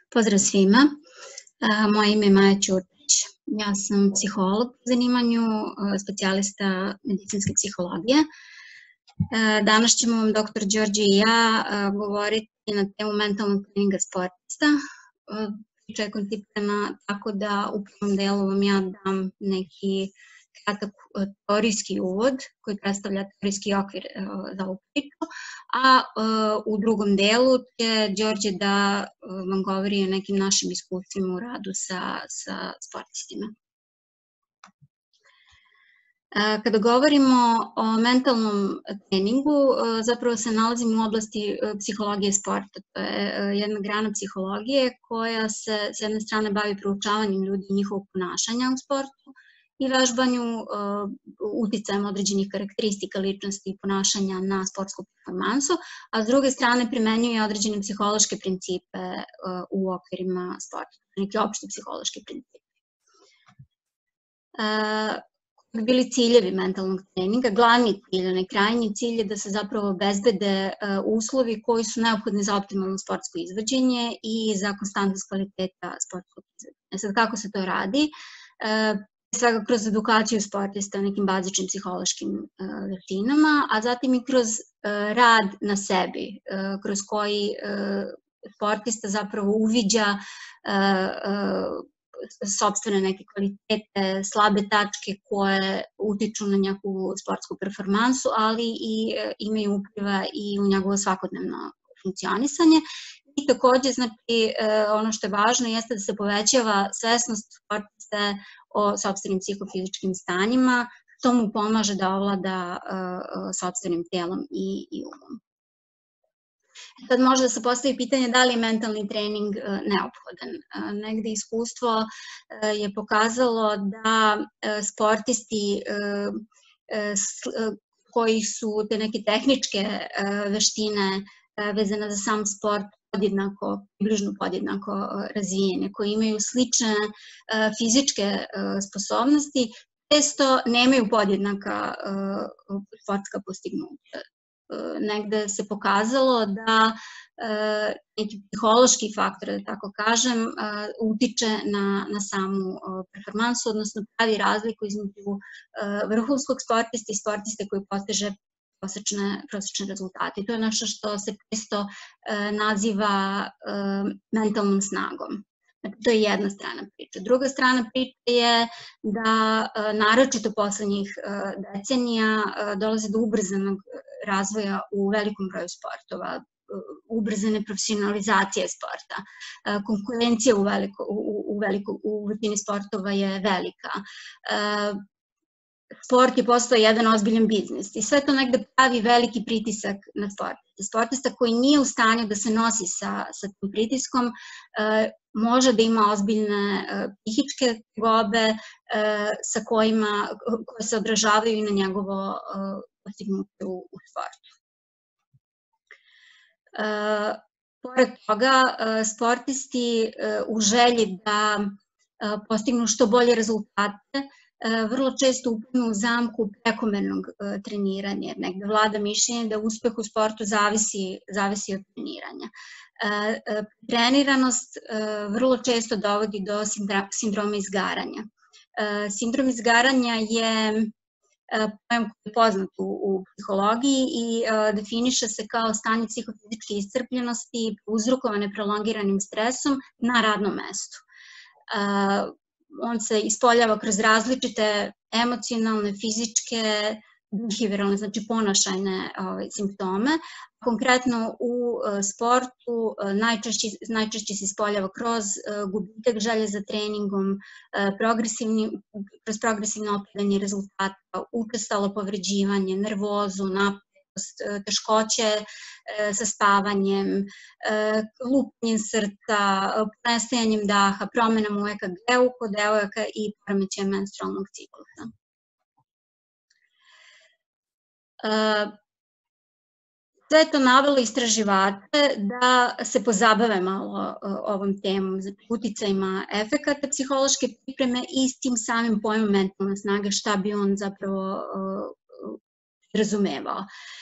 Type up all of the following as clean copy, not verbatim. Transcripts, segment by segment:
Pozdrav svima, moje ime je Maja Ćurčić, ja sam psiholog po zanimanju, specijalista medicinske psihologije. Danas ćemo vam dr. Đorđe i ja govoriti na temu mentalnog treninga sportista. Priča je koncipirana tako da u prvom delu vam ja dam neki kratak teorijski uvod koji predstavlja teorijski okvir za ovu priču, a u drugom delu će Đorđe da vam govori o nekim našim iskustvima u radu sa sportistima. Kada govorimo o mentalnom treningu, zapravo se nalazimo u oblasti psihologije sporta. To je jedna grana psihologije koja se s jedne strane bavi proučavanjem ljudi i njihovog ponašanja u sportu i vežbanju uticajem određenih karakteristika ličnosti i ponašanja na sportsku performansu, a s druge strane primenjuje određene psihološke principe u okvirima sporta, neki opšti psihološki principi. Koji bi bili ciljevi mentalnog treninga? Glavni cilj, onaj krajnji cilj je da se zapravo obezbede uslovi koji su neophodni za optimalno sportsko izvođenje i za konstantnost kvaliteta sportskog izvođenja. Sad, kako se to radi? Svega kroz edukaciju sportista o nekim bazičnim psihološkim veštinama, a zatim i kroz rad na sebi, kroz koji sportista zapravo uviđa sopstvene neke kvalitete, slabe tačke koje utiču na njegovu sportsku performansu, ali i imaju upliva i u njegovo svakodnevno funkcionisanje. I takođe, znači, ono što je važno jeste da se povećava svesnost sportiste o sopstvenim psihofizičkim stanjima, što mu pomaže da ovlada sopstvenim telom i umom. Sad može da se postavi pitanje da li je mentalni trening neophodan. Negde iskustvo je pokazalo da sportisti koji su te neke tehničke veštine vezane za sam sport približno podjednako razvijene, koji imaju slične fizičke sposobnosti, često nemaju podjednaka sportska postignuća. Negde se pokazalo da neki psihološki faktor, da tako kažem, utiče na samu performansu, odnosno pravi razliku između vrhunskog sportista i sportiste koji postiže prosečne rezultate. To je nešto što se često naziva mentalnom snagom. To je jedna strana priče. Druga strana priče je da naročito poslednjih decenija dolazi do ubrzanog razvoja u velikom broju sportova, ubrzane profesionalizacije sporta. Konkurencija u većini sportova je velika. Sport je postao jedan ozbiljan biznis i sve to negde pravi veliki pritisak na sportista. Sportista koji nije u stanju da se nosi sa tim pritiskom može da ima ozbiljne psihičke tegobe koje se odražavaju i na njegovo postignuće u sportu. Pored toga, sportisti u želji da postignu što bolje rezultate vrlo često upadnu u zamku prekomernog treniranja, jer negde vlada mišljenje da uspeh u sportu zavisi od treniranja. Treniranost vrlo često dovodi do sindroma izgaranja. Sindrom izgaranja je pojem koji je poznat u psihologiji i definiše se kao stanje psihofizičke iscrpljenosti uzrokovane prolongiranim stresom na radnom mestu. On se ispoljava kroz različite emocionalne, fizičke, behavioralne, znači ponašajne simptome. Konkretno u sportu najčešće se ispoljava kroz gubitak želje za treningom, kroz progresivno opadanje rezultata, učestalo povređivanje, nervozu, napetost, teškoće sa spavanjem, lupanjem srca, prestajanjem daha, promenom u EKG-u kod devojaka i poremećajem menstrualnog ciklusa. Sve je to navelo istraživače da se pozabave malo ovom temom, uticajima efekata psihološke pripreme i s tim samim pojmom mentalne snage, šta bi on zapravo razumevao.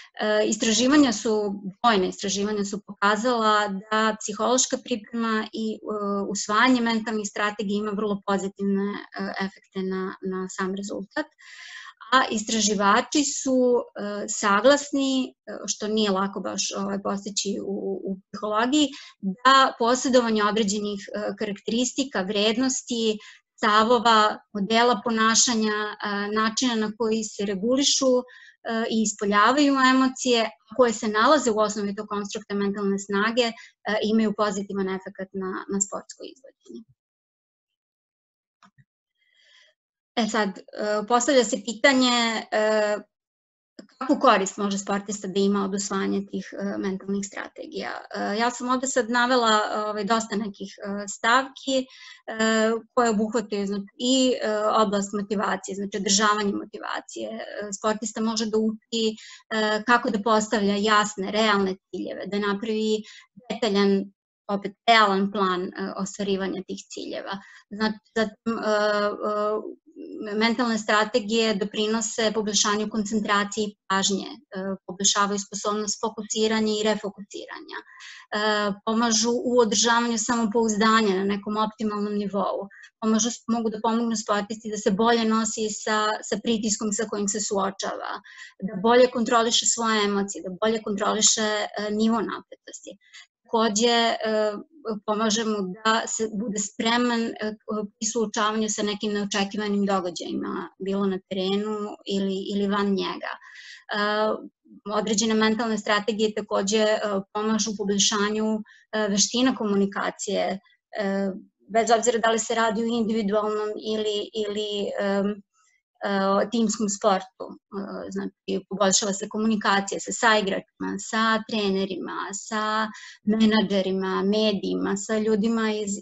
Brojna istraživanja su pokazala da psihološka priprema i usvajanje mentalnih strategija ima vrlo pozitivne efekte na sam rezultat. A istraživači su saglasni, što nije lako baš postići u psihologiji, da posjedovanje određenih karakteristika, vrednosti, stavova, modela ponašanja, načina na koji se regulišu i ispoljavaju emocije, koje se nalaze u osnovi tog konstrukta mentalne snage, imaju pozitivan efekt na sportsko izvođenje. Sad, postavlja se pitanje kakvu korist može sportista da ima od usvajanja tih mentalnih strategija. Ja sam ovde sad navela dosta nekih stavki koje obuhvataju i oblast motivacije, znači održavanje motivacije. Sportista može da uči kako da postavlja jasne, realne ciljeve, da napravi detaljan, opet realan plan ostvarivanja tih ciljeva. Zatim, mentalne strategije doprinose poboljšanju koncentracije i pažnje, poboljšavaju sposobnost fokusiranja i refokusiranja, pomažu u održavanju samopouzdanja na nekom optimalnom nivou, mogu da pomognu sportisti da se bolje nosi sa pritiskom sa kojim se suočava, da bolje kontroliše svoje emocije, da bolje kontroliše nivo napetosti. Takođe, pomaže mu da se bude spreman pri suočavanju sa nekim neočekivanim događajima, bilo na terenu ili van njega. Određene mentalne strategije takođe pomažu u poboljšanju veština komunikacije, bez obzira da li se radi o individualnom ili timskom sportu. Znači, poboljšava se komunikacija sa saigračima, sa trenerima, sa menadžerima, medijima, sa ljudima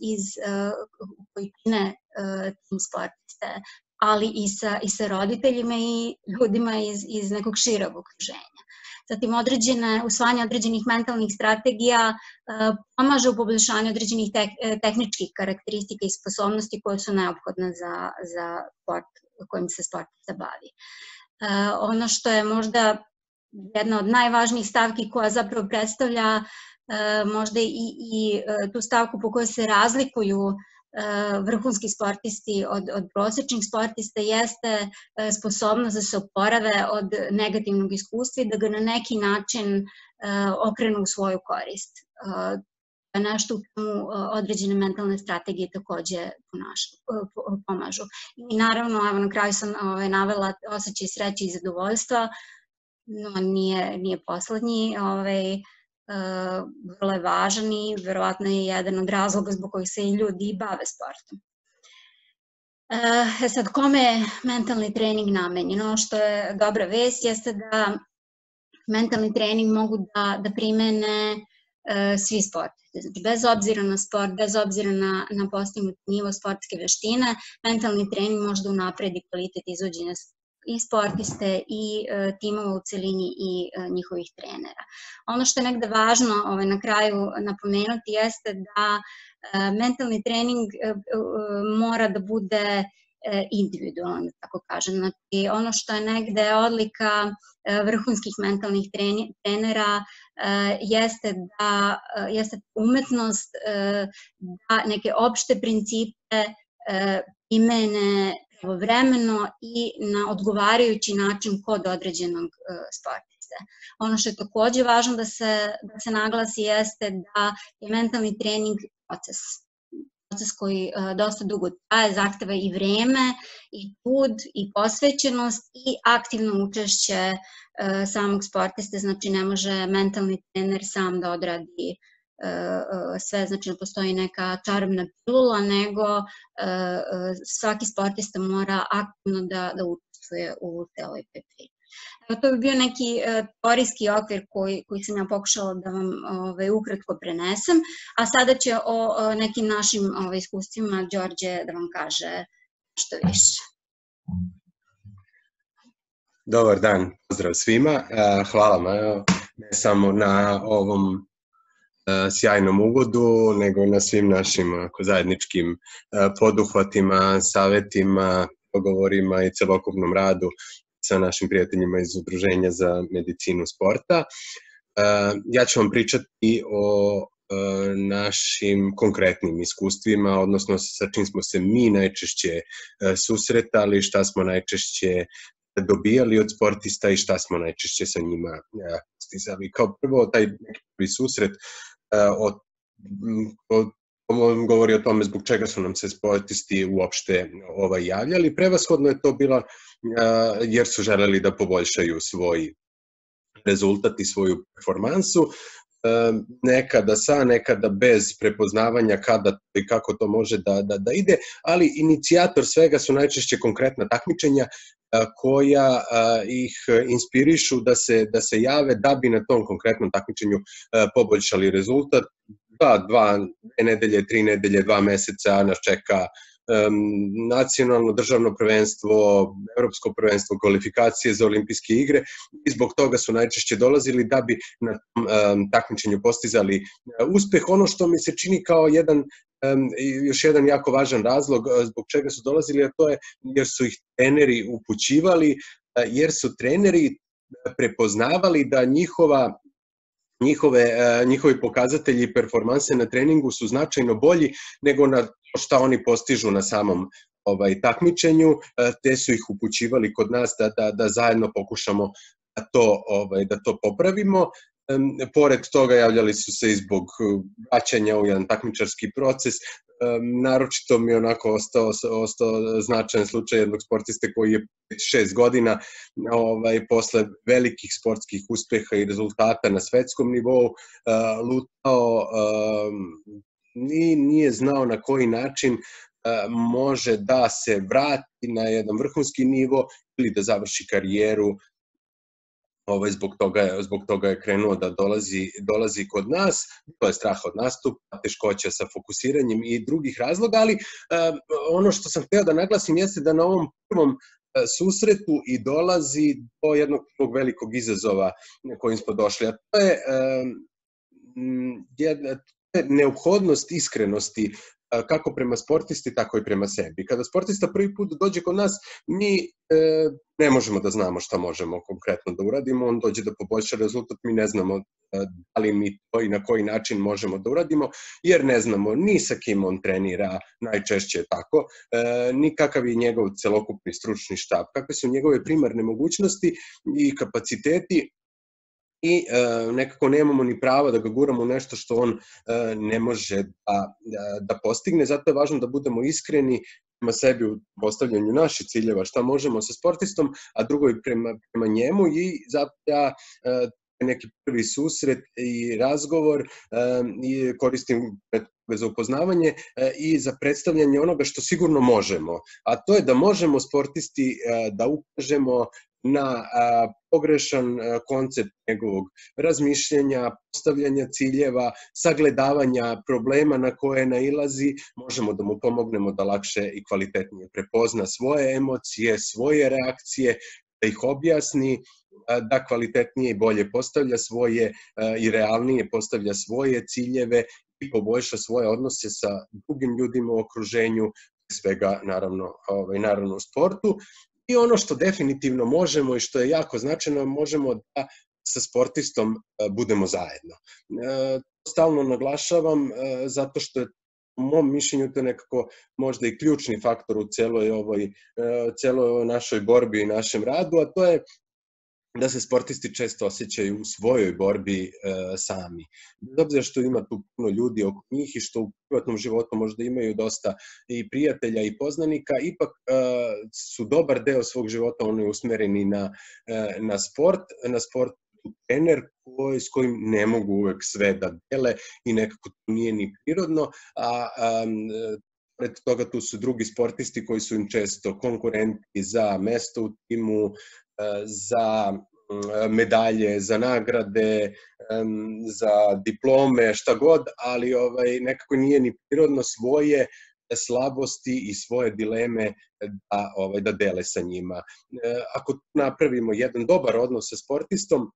koji čine tim sportiste, ali i sa roditeljima i ljudima iz nekog širog okruženja. Zatim, usvajanje određenih mentalnih strategija pomaže u poboljšanju određenih tehničkih karakteristika i sposobnosti koje su neophodne za sport kojim se sportista bavi. Ono što je možda jedna od najvažnijih stavki koja zapravo predstavlja možda i tu stavku po kojoj se razlikuju vrhunski sportisti od prosečnih sportista jeste sposobnost da se oporave od negativnog iskustva i da ga na neki način okrenu u svoju korist. Nešto u čemu određene mentalne strategije takođe pomažu. I naravno, na kraju sam navela osjećaj sreće i zadovoljstva, no nije poslednji, vrlo je važan i verovatno je jedan od razloga zbog kojih se i ljudi bave sportom. Sad, kome je mentalni trening namenjen? Ono što je dobra vest jeste da mentalni trening mogu da primene svi sportisti. Znači, bez obzira na sport, bez obzira na postignut nivo sportske veštine, mentalni trening može da unapredi kvalitet izvođenja i sportiste i timova u celini i njihovih trenera. Ono što je negde važno na kraju napomenuti jeste da mentalni trening mora da bude individualan, tako kažem. Znači, ono što je negde odlika vrhunskih mentalnih trenera jeste umetnost da neke opšte principe primene pravovremeno i na odgovarajući način kod određenog sportiste. Ono što je takođe važno da se naglasi jeste da je mentalni trening proces koji dosta dugo traje, zahteva i vreme, i trud, i posvećenost, i aktivno učešće samog sportiste. Znači, ne može mentalni trener sam da odradi sve, znači ne postoji neka čarobna pilula, nego svaki sportista mora aktivno da učestvuje u celoj priči. To bi bio neki teorijski okvir koji sam ja pokušala da vam ukratko prenesem, a sada će o nekim našim iskustvima Đorđe da vam kaže što više. Dobar dan, pozdrav svima. Hvala Majo, ne samo na ovom sjajnom uvodu, nego na svim našim zajedničkim poduhvatima, savetima, dogovorima i celokupnom radu sa našim prijateljima iz Udruženja za medicinu sporta. Ja ću vam pričati o našim konkretnim iskustvima, odnosno sa čim smo se mi najčešće susretali, šta smo najčešće dobijali od sportista i šta smo najčešće sa njima postizali. Kao prvo, taj prvi susret govori o tome zbog čega su nam se sportisti uopšte javljali. Prevashodno je to bilo jer su želeli da poboljšaju svoj rezultat i svoju performansu, nekada sa, nekada bez prepoznavanja kada i kako to može da ide, ali inicijator svega su najčešće konkretna takmičenja koja ih inspirišu da se jave da bi na tom konkretnom takmičenju poboljšali rezultat. 2 nedelje, 3 nedelje, 2 meseca nas čeka nacionalno državno prvenstvo, evropsko prvenstvo, kvalifikacije za olimpijske igre i zbog toga su najčešće dolazili da bi na takmičenju postizali uspeh. Ono što mi se čini kao još jedan jako važan razlog zbog čega su dolazili, a to je jer su ih treneri upućivali, jer su treneri prepoznavali da njihovi pokazatelji i performanse na treningu su značajno bolji nego na šta oni postižu na samom takmičenju, te su ih upućivali kod nas da zajedno pokušamo da to popravimo. Pored toga javljali su se i zbog vraćanja u jedan takmičarski proces. Naročito mi je onako ostao značajan slučaj jednog sportiste koji je 6 godina posle velikih sportskih uspeha i rezultata na svetskom nivou lutao, nije znao na koji način može da se vrati na jedan vrhunski nivo ili da završi karijeru. Zbog toga je krenuo da dolazi kod nas. To je strah od nastupa, teškoća sa fokusiranjem i drugih razloga, ali ono što sam hteo da naglasim jeste da na ovom prvom susretu i dolazi do jednog velikog izazova na kojim smo došli, a to je neophodnost iskrenosti kako prema sportisti, tako i prema sebi. Kada sportista prvi put dođe kod nas, mi ne možemo da znamo šta možemo konkretno da uradimo, on dođe da poboljša rezultat, mi ne znamo da li mi to i na koji način možemo da uradimo, jer ne znamo ni sa kim on trenira, najčešće je tako, ni kakav je njegov celokupni stručni štab, kakve su njegove primarne mogućnosti i kapaciteti, i nekako nemamo ni prava da ga guramo u nešto što on ne može da postigne. Zato je važno da budemo iskreni prema sebi u postavljanju naših ciljeva, šta možemo sa sportistom, a drugo i prema njemu, i zato ja neki prvi susret i razgovor koristim za upoznavanje i za predstavljanje onoga što sigurno možemo, a to je da možemo sportisti da ukažemo na pogrešan koncept njegovog razmišljanja, postavljanja ciljeva, sagledavanja problema na koje nailazi, možemo da mu pomognemo da lakše i kvalitetnije prepozna svoje emocije, svoje reakcije, da ih objasni, da kvalitetnije i bolje postavlja svoje i realnije postavlja svoje ciljeve i poboljša svoje odnose sa drugim ljudima u okruženju, svega naravno u sportu. I ono što definitivno možemo i što je jako značajno, možemo da sa sportistom budemo zajedno. Stalno naglašavam zato što je u mom mišljenju to nekako možda i ključni faktor u celoj ovoj našoj borbi i našem radu, a to je da se sportisti često osjećaju u svojoj borbi sami. Bez obzira što ima tu puno ljudi oko njih i što u privatnom životu možda imaju dosta i prijatelja i poznanika, ipak su dobar deo svog života oni usmereni na sport, trener s kojim ne mogu uvek sve da dele i nekako to nije ni prirodno, a pred toga tu su drugi sportisti koji su im često konkurenti za mesto u timu, za medalje, za nagrade, za diplome, šta god, ali nekako nije ni prirodno svoje slabosti i svoje dileme da dele sa njima. Ako napravimo jedan dobar odnos sa sportistom,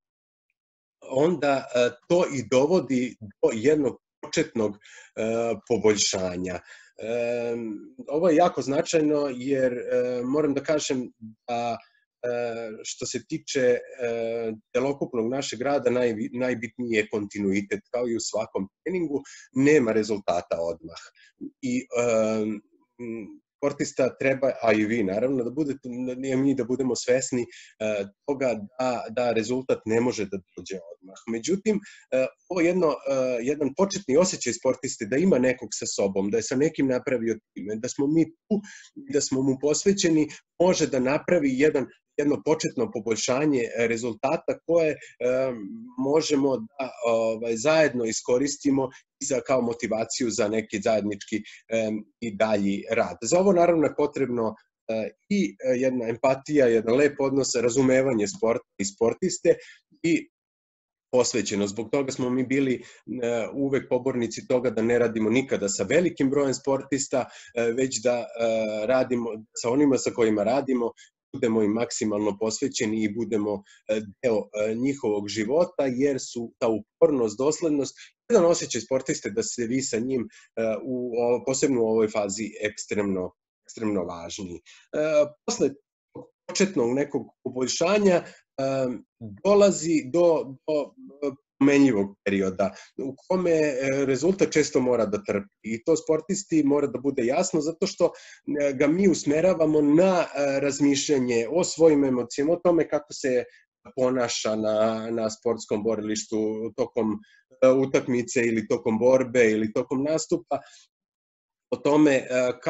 onda to i dovodi do jednog početnog poboljšanja. Ovo je jako značajno jer moram da kažem da što se tiče celokupnog našeg rada, najbitniji je kontinuitet. Kao i u svakom treningu, nema rezultata odmah. I sportista treba, a i vi naravno, da budemo svesni toga da rezultat ne može da dođe odmah. Međutim, ovo je jedan početni osjećaj sportiste da ima nekog sa sobom, da je sa nekim napravio time, da smo mi tu, da smo mu posvećeni, može da napravi jedno početno poboljšanje rezultata koje možemo da zajedno iskoristimo kao motivaciju za neki zajednički i dalji rad. Za ovo naravno je potrebno i jedna empatija, jedan lep odnos, razumevanje sporta i sportiste i posvećenost. Zbog toga smo mi bili uvek pobornici toga da ne radimo nikada sa velikim brojem sportista, već da radimo sa onima sa kojima radimo, budemo im maksimalno posvećeni i budemo deo njihovog života, jer su ta upornost, doslednost, jedan osjećaj sportiste da se vi sa njim, posebno u ovoj fazi, ekstremno važni. Posle početnog nekog poboljšanja dolazi do menjivog perioda u kome rezultat često mora da trpi i to sportisti mora da bude jasno zato što ga mi usmeravamo na razmišljanje o svojim emocijama, o tome kako se ponaša na sportskom borilištu tokom utakmice ili tokom borbe ili tokom nastupa, o tome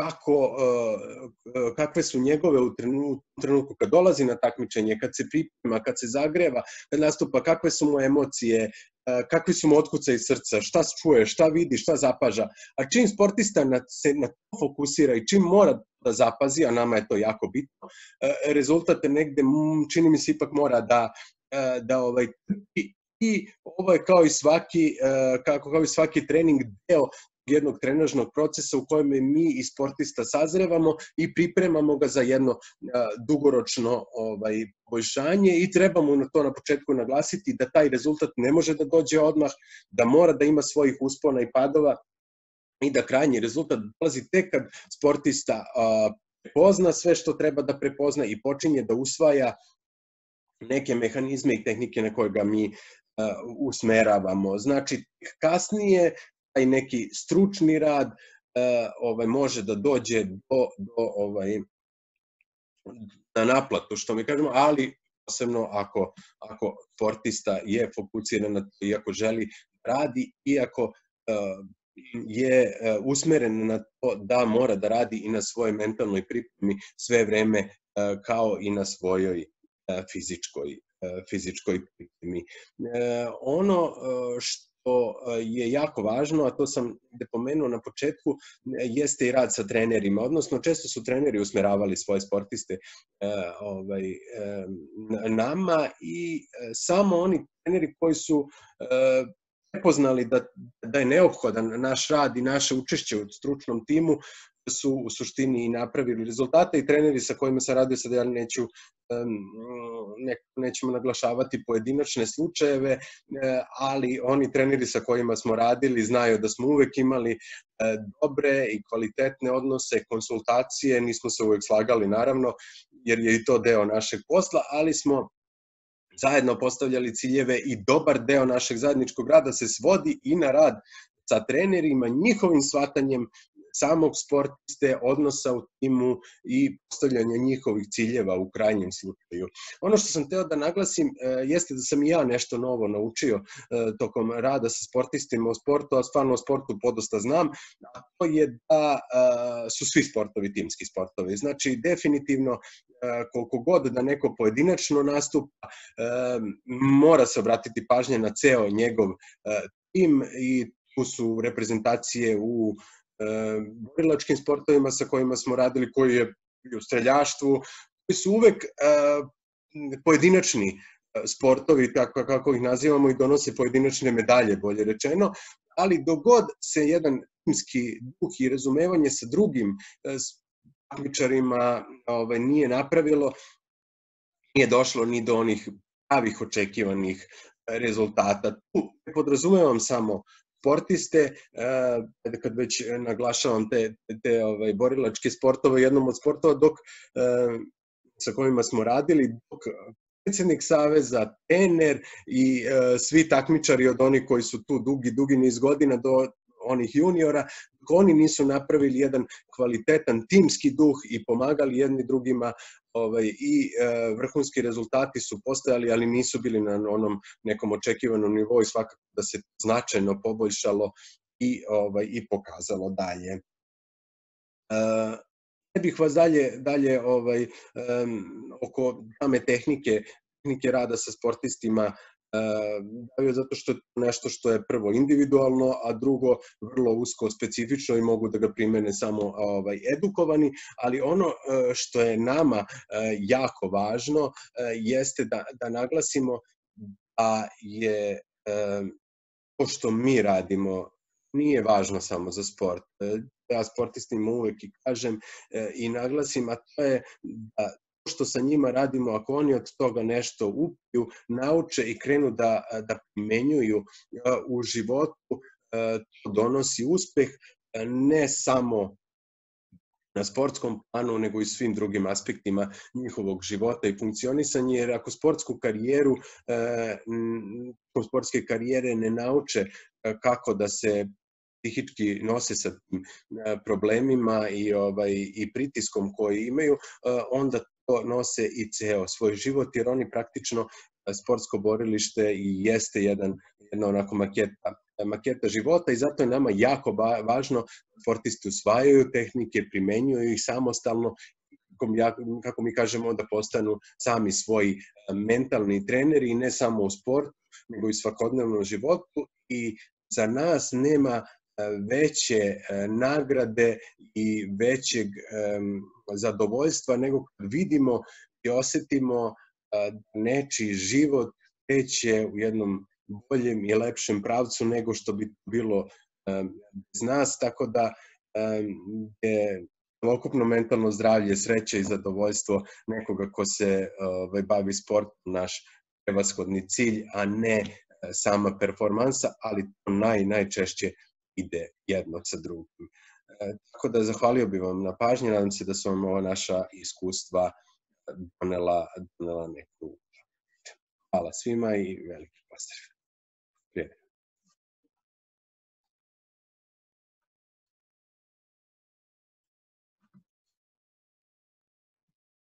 kakve su njegove u trenutku kad dolazi na takmičenje, kad se priprema, kad se zagreva, kad nastupa, kakve su mu emocije, kakvi su mu otkucaji srca, šta čuje, šta vidi, šta zapaža. A čim sportista se na to fokusira i čim mora da zapazi, a nama je to jako bitno, rezultat negde, čini mi se, ipak mora da trpi. I ovo je kao i svaki trening deo jednog trenažnog procesa u kojem mi i sportista sazrevamo i pripremamo ga za jedno dugoročno poboljšanje i trebamo to na početku naglasiti da taj rezultat ne može da dođe odmah, da mora da ima svojih uspona i padova i da krajnji rezultat dolazi tek kad sportista prepozna sve što treba da prepozna i počinje da usvaja neke mehanizme i tehnike na koje ga mi usmeravamo. Znači, kasnije taj neki stručni rad može da dođe na naplatu, što mi kažemo, ali posebno ako sportista je fokusiran na to i ako želi radi, iako je usmeren na to da mora da radi i na svojoj mentalnoj pripremi sve vreme kao i na svojoj fizičkoj pripremi. Ono što je jako važno, a to sam pomenuo na početku, jeste i rad sa trenerima, odnosno često su treneri usmeravali svoje sportiste nama i samo oni treneri koji su prepoznali da je neophodan naš rad i naše učešće u stručnom timu su u suštini i napravili rezultate i treneri sa kojima sam radio, sad ja nećemo naglašavati pojedinačne slučajeve, ali oni treneri sa kojima smo radili znaju da smo uvek imali dobre i kvalitetne odnose, konsultacije, nismo se uvek slagali naravno, jer je i to deo našeg posla, ali smo zajedno postavljali ciljeve i dobar deo našeg zajedničkog rada se svodi i na rad sa trenerima, njihovim shvatanjem samog sportiste, odnosa u timu i postavljanja njihovih ciljeva u krajnjem slučaju. Ono što sam hteo da naglasim jeste da sam i ja nešto novo naučio tokom rada sa sportistima u sportu, a stvarno o sportu podosta znam, a to je da su svi sportovi timski sportovi. Znači, definitivno, koliko god da neko pojedinačno nastupa, mora se obratiti pažnje na ceo njegov tim i tu su reprezentacije u borilačkim sportovima sa kojima smo radili, koji je u streljaštvu, koji su uvek pojedinačni sportovi, kako ih nazivamo, i donose pojedinačne medalje, bolje rečeno, ali dok god se jedan timski duh i razumevanje sa drugim takmičarima nije napravilo, nije došlo ni do onih pravih očekivanih rezultata. Tu ne podrazumevam samo sportiste, kad već naglašavam te borilačke sportove, jednom od sportova, dok sa kojima smo radili, dok predsjednik saveza, trener i svi takmičari od onih koji su tu dugi niz godina do onih juniora, dok oni nisu napravili jedan kvalitetan timski duh i pomagali jedni drugima, i vrhunski rezultati su postojali, ali nisu bili na onom nekom očekivanom nivou i svakako da se značajno poboljšalo i pokazalo dalje. Ne bih vas dalje oko same tehnike rada sa sportistima davio, zato što je to nešto što je prvo individualno, a drugo vrlo usko specifično i mogu da ga primene samo edukovani, ali ono što je nama jako važno jeste da naglasimo da je to što mi radimo nije važno samo za sport. Ja sportistima uvek i kažem i naglasim, a to je da što sa njima radimo, ako oni od toga nešto upiju, nauče i krenu da primenjuju u životu, to donosi uspeh ne samo na sportskom planu, nego i svim drugim aspektima njihovog života i funkcionisanja, jer ako sportske karijere ne nauče kako da se psihički nose sa tim problemima i pritiskom koji imaju, onda to nose i ceo svoj život, jer oni praktično sportsko borilište i jeste jedna onako maketa života i zato je nama jako važno da sportisti usvajaju tehnike, primenjuju ih samostalno, kako mi kažemo, da postanu sami svoji mentalni treneri i ne samo u sportu, nego i svakodnevnom životu. I za nas nema veće nagrade i većeg zadovoljstva nego kad vidimo i osetimo nečiji život kreće u jednom boljem i lepšem pravcu nego što bi bilo bez nas, tako da je celokupno mentalno zdravlje, sreća i zadovoljstvo nekoga ko se bavi sportom naš prevashodni cilj, a ne sama performansa, ali to najčešće ide jedno sa drugim. Tako da zahvalio bih vam na pažnji, nadam se da su vam ova naša iskustva donela neku. Hvala svima i veliki pozdrav.